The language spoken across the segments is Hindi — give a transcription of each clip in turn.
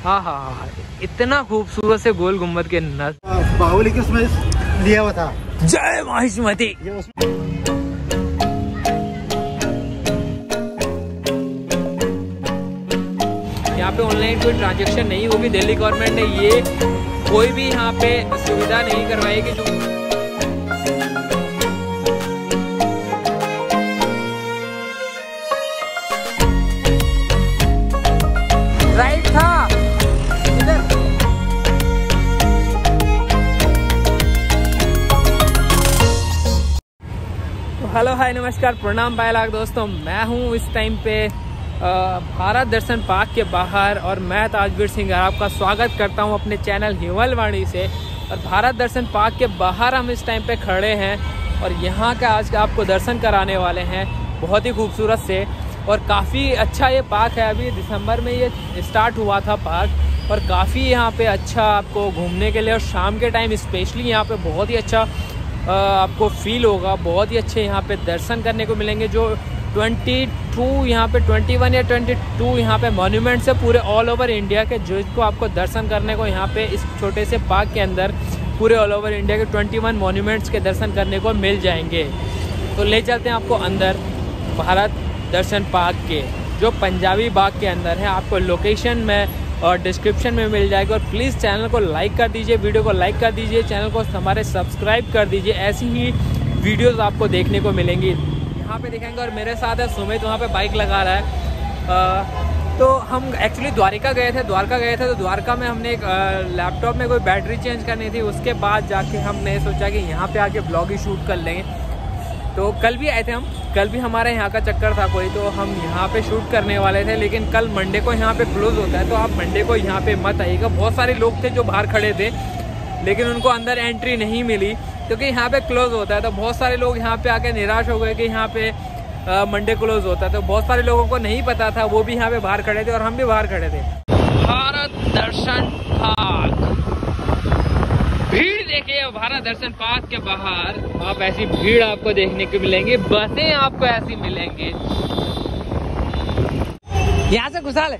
हाँ हाँ हाँ, इतना खूबसूरत से गोल गुम्बद के बाहुबली के उसमें लिया हुआ था। जय महिष्मती। यहाँ पे ऑनलाइन कोई ट्रांजैक्शन नहीं होगी। दिल्ली गवर्नमेंट ने ये कोई भी यहाँ पे सुविधा नहीं करवाई कि जो राइट था इधर। तो हेलो हाय नमस्कार प्रणाम बाय लाख दोस्तों, मैं हूँ इस टाइम पे भारत दर्शन पार्क के बाहर और मैं ताजवीर सिंह आपका स्वागत करता हूं अपने चैनल हिमल वाणी से। और भारत दर्शन पार्क के बाहर हम इस टाइम पे खड़े हैं और यहां का आज आपको दर्शन कराने वाले हैं बहुत ही खूबसूरत से। और काफ़ी अच्छा ये पार्क है। अभी दिसंबर में ये स्टार्ट हुआ था पार्क और काफ़ी यहाँ पे अच्छा आपको घूमने के लिए और शाम के टाइम स्पेशली यहाँ पे बहुत ही अच्छा आपको फील होगा। बहुत ही अच्छे यहाँ पे दर्शन करने को मिलेंगे। जो 22 यहाँ पे 21 या 22 यहाँ पे मॉन्यूमेंट्स है पूरे ऑल ओवर इंडिया के, जिसको आपको दर्शन करने को यहाँ पे इस छोटे से पार्क के अंदर पूरे ऑल ओवर इंडिया के 21 मॉन्यूमेंट्स के दर्शन करने को मिल जाएंगे। तो ले चलते हैं आपको अंदर भारत दर्शन पार्क के, जो पंजाबी बाग के अंदर है। आपको लोकेशन में और डिस्क्रिप्शन में मिल जाएगी। और प्लीज़ चैनल को लाइक कर दीजिए, वीडियो को लाइक कर दीजिए, चैनल को हमारे सब्सक्राइब कर दीजिए। ऐसी ही वीडियोज़ आपको देखने को मिलेंगी। यहाँ पे दिखेंगे और मेरे साथ है सुमित, वहाँ पे बाइक लगा रहा है। तो हम एक्चुअली द्वारका गए थे तो द्वारका में हमने एक लैपटॉप में कोई बैटरी चेंज करनी थी। उसके बाद जाके हमने सोचा कि यहाँ पे आके ब्लॉग ही शूट कर लेंगे। तो कल भी आए थे हम, कल भी हमारे यहाँ का चक्कर था कोई, तो हम यहाँ पे शूट करने वाले थे। लेकिन कल मंडे को यहाँ पे क्लोज होता है, तो आप मंडे को यहाँ पे मत आइएगा। बहुत सारे लोग थे जो बाहर खड़े थे लेकिन उनको अंदर एंट्री नहीं मिली क्योंकि यहाँ पे क्लोज होता है। तो बहुत सारे लोग यहाँ पे आके निराश हो गए कि यहाँ पे मंडे क्लोज होता है। तो बहुत सारे लोगों को नहीं पता था, वो भी यहाँ पे बाहर खड़े थे और हम भी बाहर खड़े थे। भारत दर्शन पार्क, भीड़ देखिए भारत दर्शन पार्क के बाहर। आप ऐसी भीड़ आपको देखने को मिलेंगी, बसें आपको ऐसी मिलेंगी। यहाँ से घुसा ले,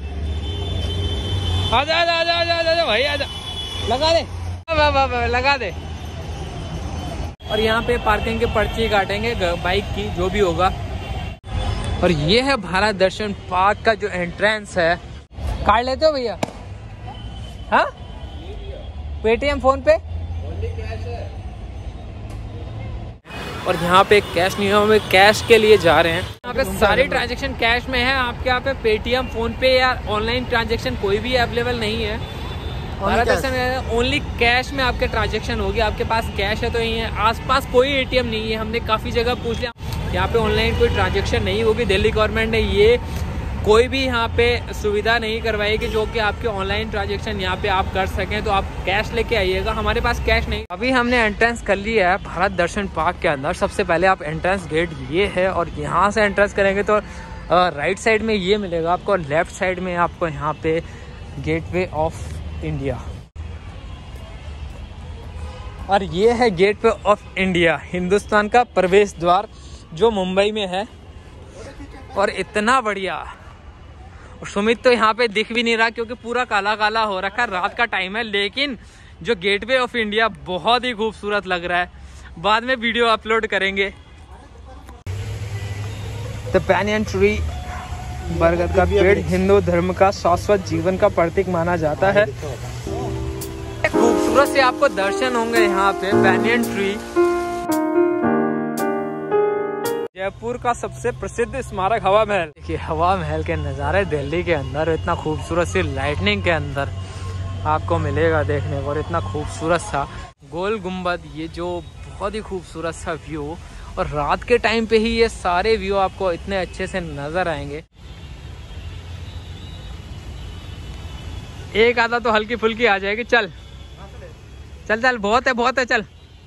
आजा आजा आजा आजा भाई आजा, लगा दे लगा दे। और यहाँ पे पार्किंग की पर्ची काटेंगे बाइक की, जो भी होगा। और ये है भारत दर्शन पार्क का जो एंट्रेंस है। काट लेते हो भैया? हाँ, पेटीएम फोन पे। और यहाँ पे कैश नहीं है, हमें कैश के लिए जा रहे हैं। यहाँ पे सारे ट्रांजैक्शन कैश में है। आपके यहाँ पे पेटीएम, फोन पे या ऑनलाइन ट्रांजैक्शन कोई भी अवेलेबल नहीं है। भारत दर्शन ओनली कैश में आपके ट्रांजैक्शन होगी। आपके पास कैश है तो यही है, आसपास कोई एटीएम नहीं है। हमने काफ़ी जगह पूछ लिया, यहाँ पे ऑनलाइन कोई ट्रांजैक्शन नहीं होगी। दिल्ली गवर्नमेंट ने ये कोई भी यहाँ पे सुविधा नहीं करवाई कि जो कि आपके ऑनलाइन ट्रांजैक्शन यहाँ पे आप कर सकें। तो आप कैश लेके आइएगा, हमारे पास कैश नहीं। अभी हमने एंट्रेंस कर लिया है भारत दर्शन पार्क के अंदर। सबसे पहले आप एंट्रेंस गेट ये है और यहाँ से एंट्रेंस करेंगे तो राइट साइड में ये मिलेगा आपको, लेफ्ट साइड में आपको यहाँ पे गेटवे ऑफ इंडिया। और ये है गेटवे ऑफ इंडिया, हिंदुस्तान का प्रवेश द्वार जो मुंबई में है। और इतना बढ़िया, और सुमित तो यहाँ पे दिख भी नहीं रहा क्योंकि पूरा काला काला हो रखा है, रात का टाइम है। लेकिन जो गेटवे ऑफ इंडिया बहुत ही खूबसूरत लग रहा है। बाद में वीडियो अपलोड करेंगे। द पैनियन ट्री, बरगद का पेड़ हिंदू धर्म का शाश्वत जीवन का प्रतीक माना जाता है। खूबसूरत से आपको दर्शन होंगे यहाँ पे। पैनियन ट्री जयपुर का सबसे प्रसिद्ध स्मारक हवा महल। देखिए हवा महल के नज़ारे दिल्ली के अंदर इतना खूबसूरत सी लाइटनिंग के अंदर आपको मिलेगा देखने को। और इतना खूबसूरत सा गोल गुम्बद, ये जो बहुत ही खूबसूरत सा व्यू। और रात के टाइम पे ही ये सारे व्यू आपको इतने अच्छे से नजर आएंगे। एक आधा तो हल्की फुल्की आ जाएगी। चल चल चल, बहुत है चल।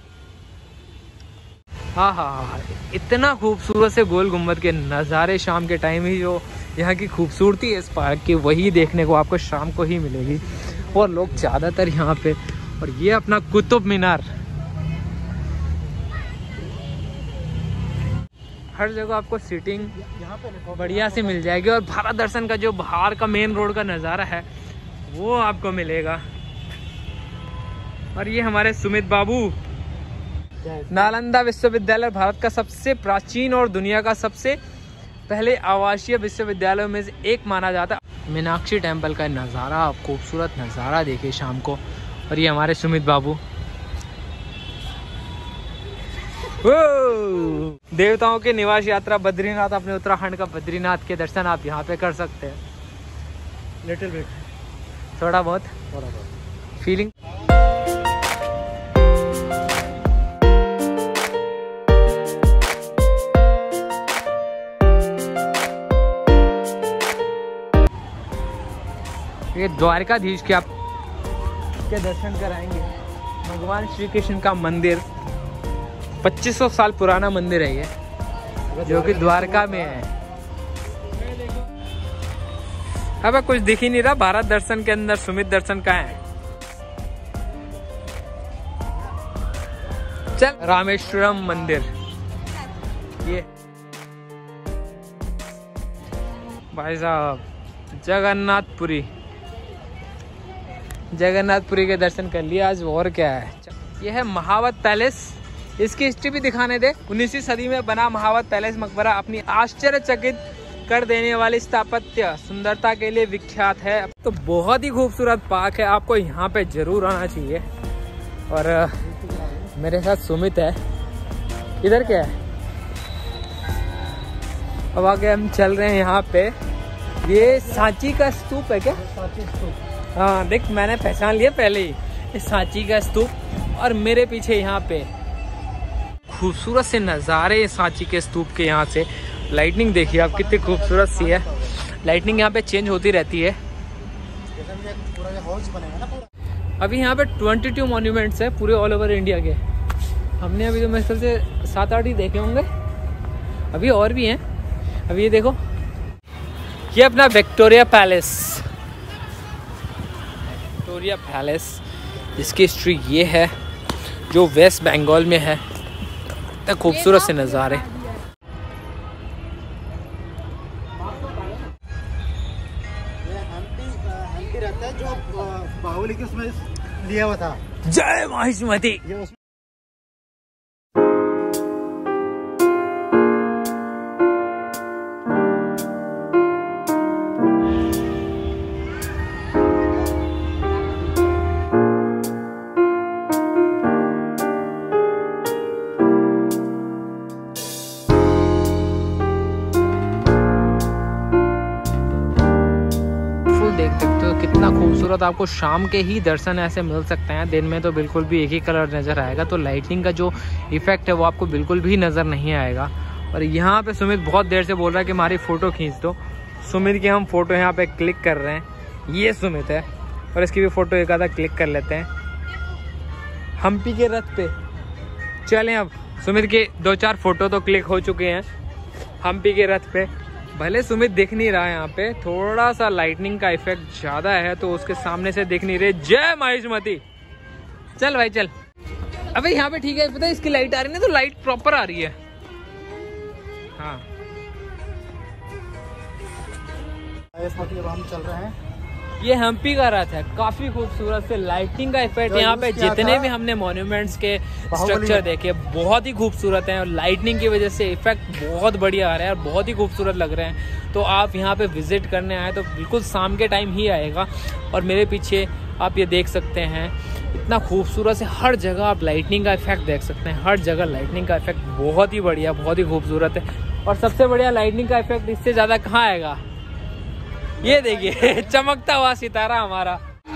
हाँ हाँ हाँ, इतना खूबसूरत से गोल गुम्बद के नज़ारे शाम के टाइम ही, जो यहाँ की खूबसूरती है इस पार्क की, वही देखने को आपको शाम को ही मिलेगी। और लोग ज़्यादातर यहाँ पे। और ये अपना कुतुब मीनार, हर जगह आपको सीटिंग बढ़िया से मिल जाएगी। और भारत दर्शन का जो बाहर का मेन रोड का नज़ारा है वो आपको मिलेगा। और ये हमारे सुमित बाबू। नालंदा विश्वविद्यालय भारत का सबसे प्राचीन और दुनिया का सबसे पहले आवासीय विश्वविद्यालयों में से एक माना जाता है। मीनाक्षी टेम्पल का नज़ारा, खूबसूरत नज़ारा देखिए शाम को। और ये हमारे सुमित बाबू। देवताओं के निवास यात्रा बद्रीनाथ, अपने उत्तराखंड का बद्रीनाथ के दर्शन आप यहाँ पे कर सकते हैं। लिटिल बिट, थोड़ा बहुत फीलिंग। ये द्वारकाधीश के आप के दर्शन कराएंगे। भगवान श्री कृष्ण का मंदिर 2500 साल पुराना मंदिर है ये, जो कि द्वारका में है। अब कुछ दिख ही नहीं रहा। भारत दर्शन के अंदर सुमित दर्शन कहाँ है? चल, रामेश्वरम मंदिर। ये भाई साहब जगन्नाथपुरी के दर्शन कर लिया आज। और क्या है? यह है महावत पैलेस। इसकी हिस्ट्री भी दिखाने दे। 19वीं सदी में बना महावत पैलेस मकबरा अपनी आश्चर्यचकित कर देने वाली स्थापत्य सुंदरता के लिए विख्यात है। तो बहुत ही खूबसूरत पार्क है, आपको यहाँ पे जरूर आना चाहिए। और मेरे साथ सुमित है। इधर क्या है? अब आगे हम चल रहे हैं यहाँ पे। ये सांची का स्तूप है क्या? सांची स्तूप। हाँ देख, मैंने पहचान लिया पहले ही। ये सांची का स्तूप। और मेरे पीछे यहाँ पे खूबसूरत से नज़ारे सांची के स्तूप के। यहाँ से लाइटनिंग देखिए आप कितनी खूबसूरत सी है। लाइटनिंग यहाँ पे चेंज होती रहती है। अभी यहाँ पे 22 मॉन्यूमेंट्स है पूरे ऑल ओवर इंडिया के। हमने अभी तो मेरे ख्याल से 7-8 ही देखे होंगे। अभी और भी हैं। अभी ये देखो, ये अपना विक्टोरिया पैलेस, जिसकी हिस्ट्री ये है, जो वेस्ट बंगाल में है। इतने खूबसूरत से नज़ारे। हम्पी रहता है जो बाहुबली के उसमें लिया हुआ था। जय महिष्मती। देख सकते हो कितना खूबसूरत। आपको शाम के ही दर्शन ऐसे मिल सकते हैं। दिन में तो बिल्कुल भी एक ही कलर नज़र आएगा। तो लाइटिंग का जो इफेक्ट है वो आपको बिल्कुल भी नज़र नहीं आएगा। और यहाँ पे सुमित बहुत देर से बोल रहा है कि हमारी फ़ोटो खींच दो। सुमित की हम फ़ोटो यहाँ पे क्लिक कर रहे हैं। ये सुमित है और इसकी भी फ़ोटो एक आधा क्लिक कर लेते हैं। हम्पी के रथ पे चलें। अब सुमित के 2-4 फ़ोटो तो क्लिक हो चुके हैं हम्पी के रथ पे। भले सुमित दिख नहीं रहा है, यहाँ पे थोड़ा सा लाइटनिंग का इफेक्ट ज्यादा है तो उसके सामने से दिख नहीं रहे। जय महिष्मती। चल भाई चल। अबे यहाँ पे ठीक है, पता है इसकी लाइट आ रही है ना, तो लाइट प्रॉपर आ रही है। हाँ हम चल रहे हैं। ये हम्पी का रथ है। काफी खूबसूरत से लाइटिंग का इफेक्ट यहाँ पे। जितने भी हमने मॉन्यूमेंट्स के स्ट्रक्चर देखे बहुत ही खूबसूरत हैं। और लाइटनिंग की वजह से इफेक्ट बहुत बढ़िया आ रहा है और बहुत ही खूबसूरत लग रहे हैं। तो आप यहाँ पे विजिट करने आए तो बिल्कुल शाम के टाइम ही आएगा। और मेरे पीछे आप ये देख सकते हैं, इतना खूबसूरत से हर जगह आप लाइटनिंग का इफेक्ट देख सकते हैं। हर जगह लाइटनिंग का इफेक्ट बहुत ही बढ़िया, बहुत ही खूबसूरत है। और सबसे बढ़िया लाइटनिंग का इफेक्ट इससे ज़्यादा कहाँ आएगा? ये देखिए चमकता हुआ सितारा हमारा।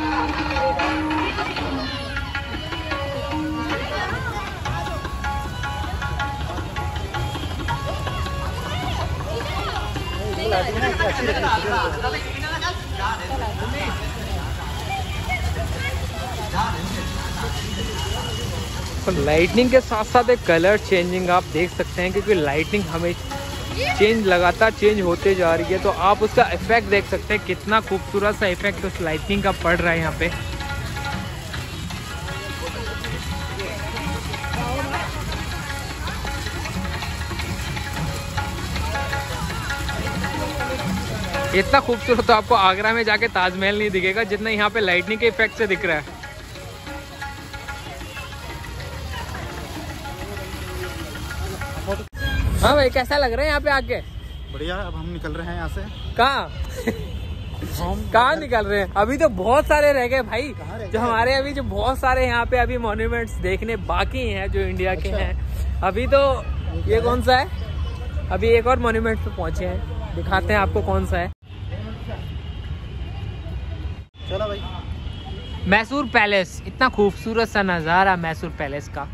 तो लाइटनिंग के साथ साथ एक कलर चेंजिंग आप देख सकते हैं, क्योंकि लाइटनिंग हमें लगातार चेंज होते जा रही है। तो आप उसका इफेक्ट देख सकते हैं, कितना खूबसूरत सा इफेक्ट उस लाइटनिंग का पड़ रहा है यहाँ पे। इतना खूबसूरत तो आपको आगरा में जाके ताजमहल नहीं दिखेगा जितना यहाँ पे लाइटनिंग के इफेक्ट से दिख रहा है। हाँ भाई, कैसा लग रहा है यहाँ पे आके? बढ़िया। अब हम निकल रहे हैं यहाँ से। कहाँ कहाँ निकल रहे हैं? अभी तो बहुत सारे रह गए भाई, जो हमारे अभी जो बहुत सारे यहाँ पे अभी मॉन्यूमेंट्स देखने बाकी हैं जो इंडिया के हैं। अभी तो ये कौन सा है? अभी एक और मॉन्यूमेंट पे पहुंचे हैं, दिखाते हैं आपको कौन सा है। चलो भाई। मैसूर पैलेस, इतना खूबसूरत सा नज़ारा मैसूर पैलेस का।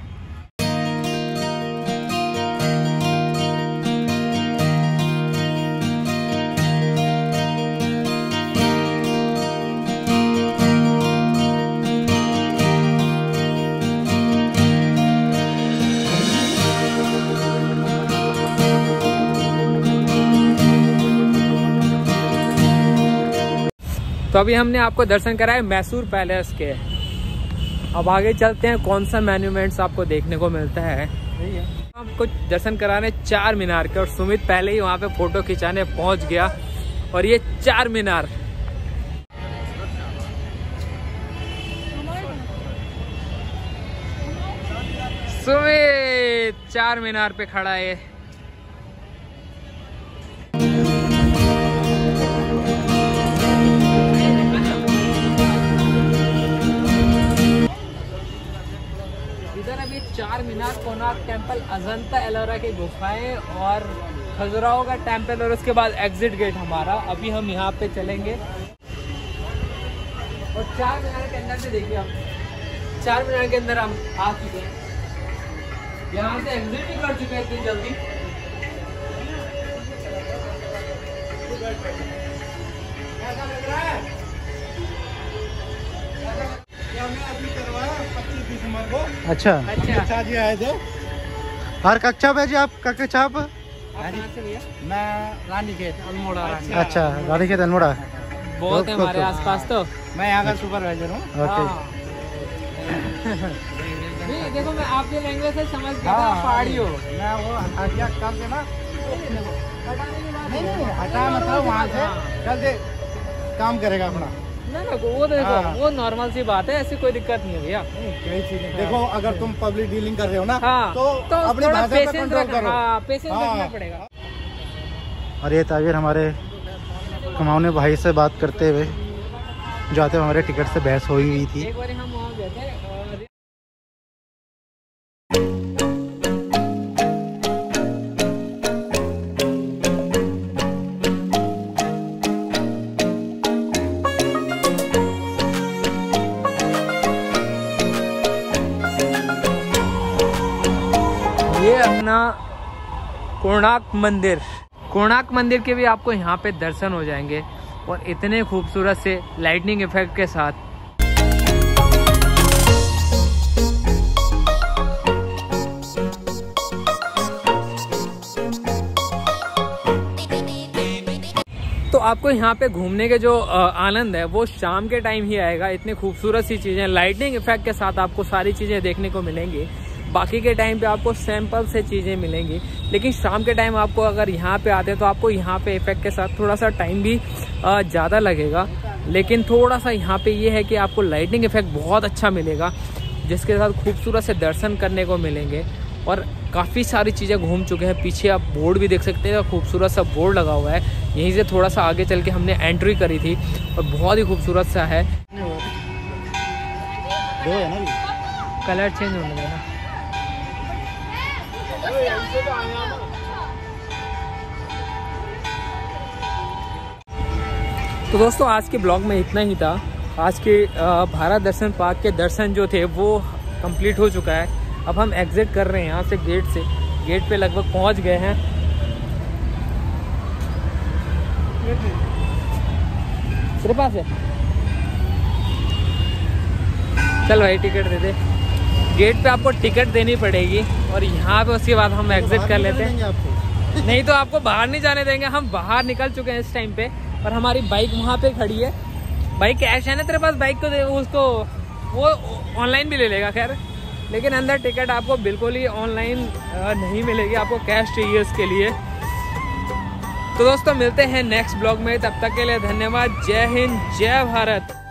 तो अभी हमने आपको दर्शन कराए मैसूर पैलेस के। अब आगे चलते हैं, कौन सा मॉन्यूमेंट्स आपको देखने को मिलता है। आपको दर्शन कराने चार मीनार के, और सुमित पहले ही वहाँ पे फोटो खिंचाने पहुँच गया। और ये चार मीनार, सुमित चार मीनार पे खड़ा है। चार मीनार, कोणार्क टेम्पल, अजंता एलोरा की गुफाएं और खजुराहो का टेम्पल, और उसके बाद एग्जिट गेट हमारा। अभी हम यहाँ पे चलेंगे और चार मीनार के अंदर से देखिए आप, चार मीनार के अंदर हम आ चुके हैं। यहाँ से एग्जिट भी कर चुके हैं इतनी जल्दी। ऐसा लग रहा है अभी करवाया 25 दिसंबर को। अच्छा कक्षा जी आए थे। हर कक्षा पे जी आप कक्षा पे? मैं रानीखेत अल्मोड़ा। अच्छा, रानीखेत अल्मोड़ा बहुत है हमारे आसपास। तो मैं यहाँ का सुपरवाइजर हूँ। नहीं देखो, मैं आपके लैंग्वेज से समझ गया था पहाड़ी हो। मैं वो हटिया काम के ना, नहीं हटा मतलब वहाँ से कल से काम करेगा अपना। ना वो देखो, वो नॉर्मल सी बात है, ऐसी कोई दिक्कत नहीं है भैया। देखो अगर तुम पब्लिक डीलिंग कर रहे हो ना, तो अपनी थोड़ा भाषा पे पेशेंस कंट्रोल करो। पेशेंस रखना पड़ेगा। और ये ताजिर हमारे कमाउने भाई से बात करते हुए जाते हुए हमारे टिकट से बहस हुई थी। एक बार हम वहाँ गए थे और ये अपना कोणार्क मंदिर के भी आपको यहाँ पे दर्शन हो जाएंगे, और इतने खूबसूरत से लाइटनिंग इफेक्ट के साथ। तो आपको यहाँ पे घूमने के जो आनंद है वो शाम के टाइम ही आएगा। इतने खूबसूरत सी चीजें लाइटनिंग इफेक्ट के साथ आपको सारी चीजें देखने को मिलेंगी। बाकी के टाइम पे आपको सैंपल से चीज़ें मिलेंगी, लेकिन शाम के टाइम आपको अगर यहाँ पे आते हैं तो आपको यहाँ पे इफेक्ट के साथ थोड़ा सा टाइम भी ज़्यादा लगेगा। लेकिन थोड़ा सा यहाँ पे ये है कि आपको लाइटिंग इफेक्ट बहुत अच्छा मिलेगा, जिसके साथ खूबसूरत से दर्शन करने को मिलेंगे। और काफ़ी सारी चीज़ें घूम चुके हैं। पीछे आप बोर्ड भी देख सकते हैं, खूबसूरत सा बोर्ड लगा हुआ है। यहीं से थोड़ा सा आगे चल के हमने एंट्री करी थी और बहुत ही खूबसूरत सा है। कलर चेंज होने देना। तो दोस्तों आज के ब्लॉग में इतना ही था। आज के भारत दर्शन पार्क के दर्शन जो थे वो कंप्लीट हो चुका है। अब हम एग्जिट कर रहे हैं यहाँ से, गेट पे लगभग पहुँच गए हैं। तेरे पास है? चल भाई टिकट दे दे। गेट पे आपको टिकट देनी पड़ेगी और यहाँ पे उसके बाद हम एग्जिट कर लेते हैं। नहीं तो आपको बाहर नहीं जाने देंगे। हम बाहर निकल चुके हैं इस टाइम पे और हमारी बाइक वहाँ पे खड़ी है। भाई कैश है ना तेरे पास? बाइक को दे, उसको वो ऑनलाइन भी ले लेगा खैर, लेकिन अंदर टिकट आपको बिल्कुल ही ऑनलाइन नहीं मिलेगी, आपको कैश चाहिए इसके लिए। तो दोस्तों मिलते हैं नेक्स्ट ब्लॉग में, तब तक के लिए धन्यवाद। जय हिंद, जय भारत।